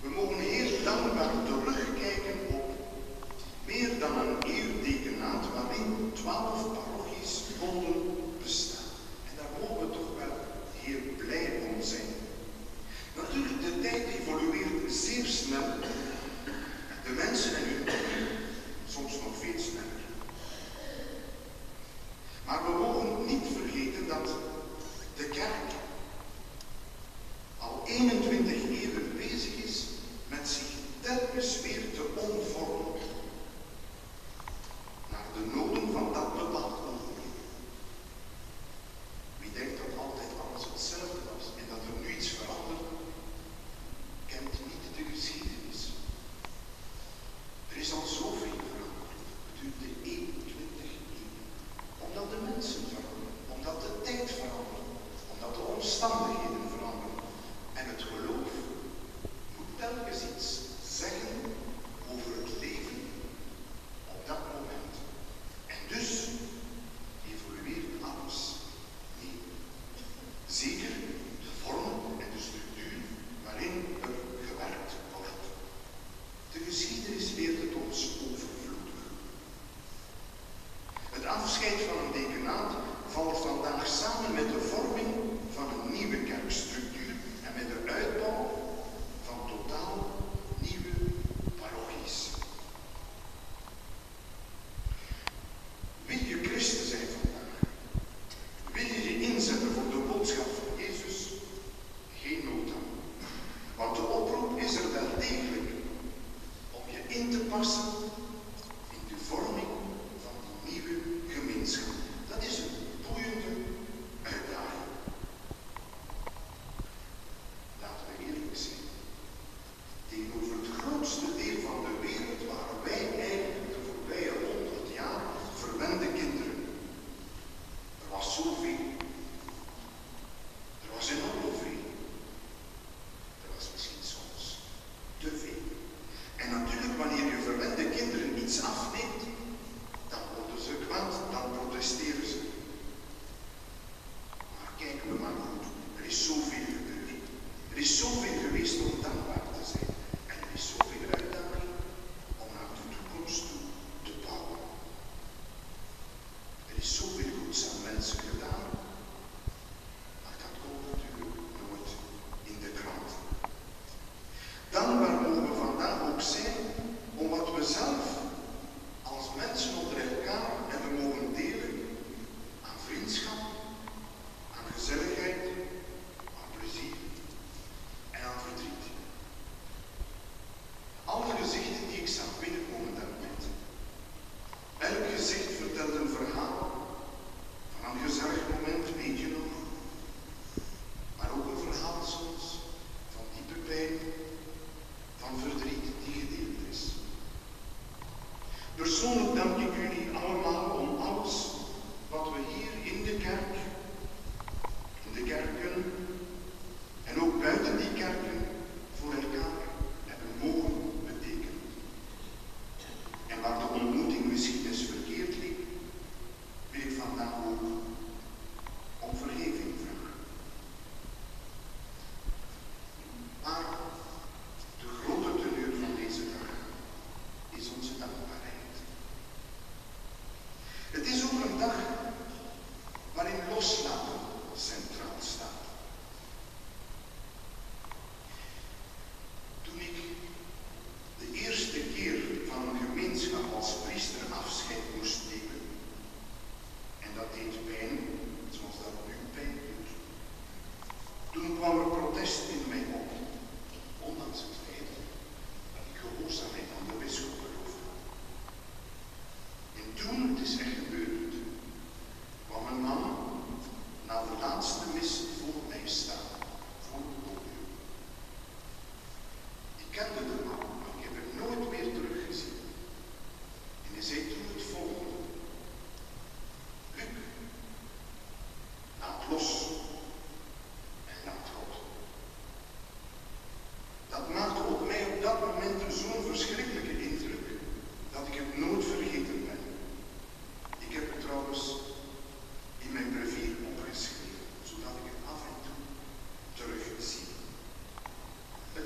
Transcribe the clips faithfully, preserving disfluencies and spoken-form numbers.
We mogen heel dankbaar terugkijken op meer dan een eeuwdekenaat waarin twaalf parochies konden bestaan. En daar mogen we toch wel heel blij om zijn. Natuurlijk, de tijd evolueert zeer snel. De mensen en hun techniek soms nog veel sneller. Maar we mogen niet vergeten dat de kerk al eenentwintig eeuwen bezig is met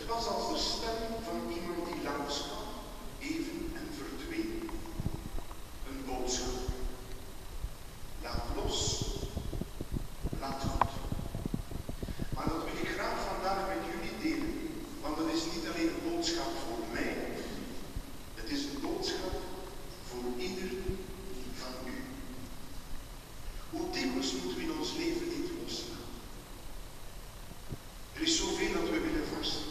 was als de stem van iemand die langs kwam, even en verdween. Een boodschap. Laat los. Laat God. Maar dat wil ik graag vandaag met jullie delen, want dat is niet alleen een boodschap voor mij. Het is een boodschap voor ieder van u. Hoe dikwijls moeten we in ons leven niet loslaten? Er is zoveel dat we willen vasthouden.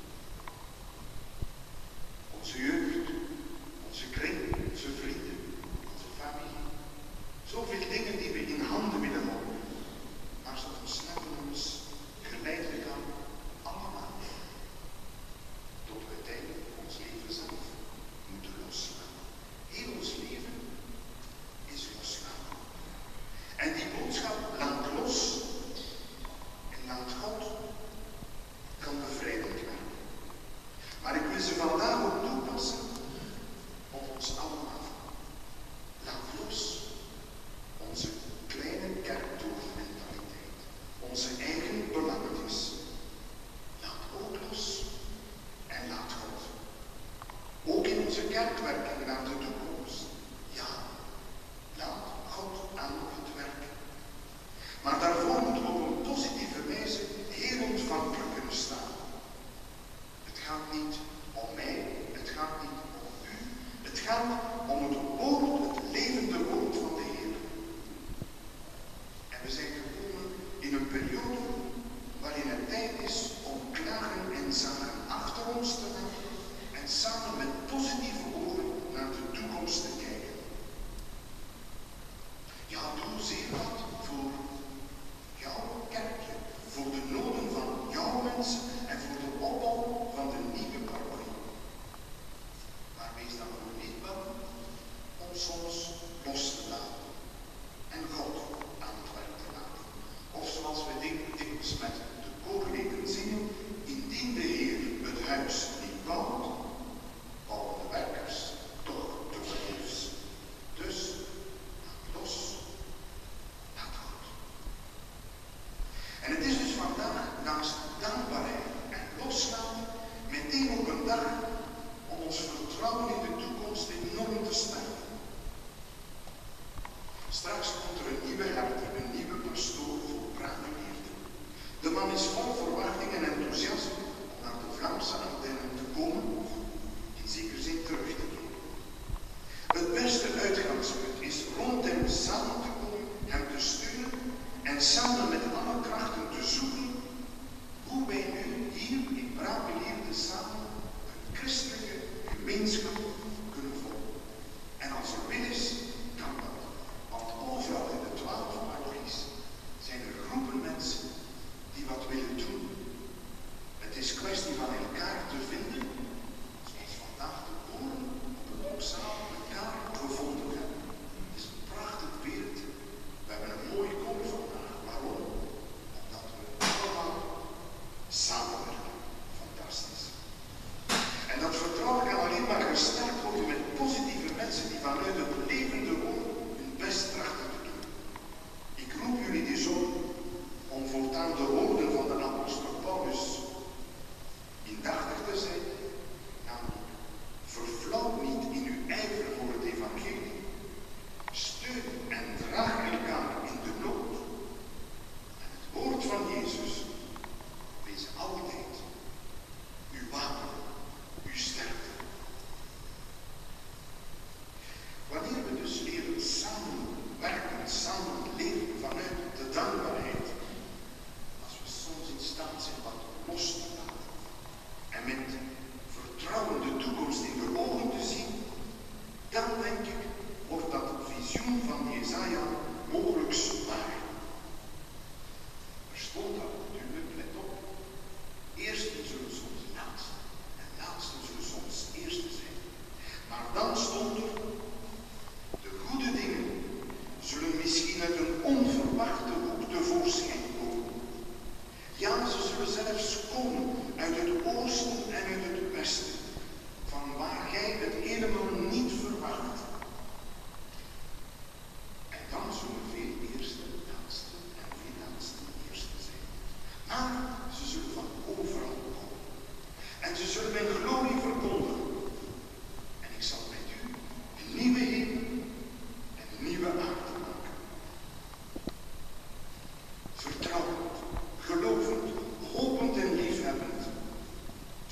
Onze jeugd, onze kring, onze vrienden, onze familie. Zoveel dingen die we in handen willen houden. Maar ze ontsnappen ons geleidelijk aan allemaal. Tot we uiteindelijk ons leven zelf moeten loslaten. Heel ons leven is loslaten. En die boodschap laat los en laat God kan bevrijdend werken. Maar ik wil ze vandaag ook toepassen op ons allemaal. Laat los onze kleine kerktorenmentaliteit, onze eigen belangetjes. Laat ook los en laat God. Ook in onze kerkwerking naar de toekomst. Ja, laat God aan het werk. Maar daarvoor moeten we op een positieve wijze heel ontvankelijk kunnen staan. Het gaat niet om mij, het gaat niet om u. Het gaat om het woord, het levende woord van de Heer. En we zijn gekomen in een periode waarin het tijd is om klagen en zagen achter ons te laten en samen met positieve ogen naar de toekomst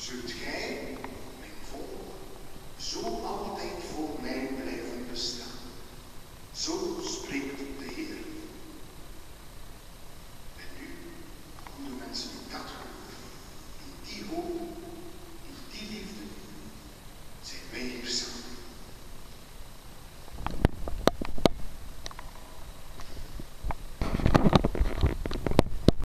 zult gij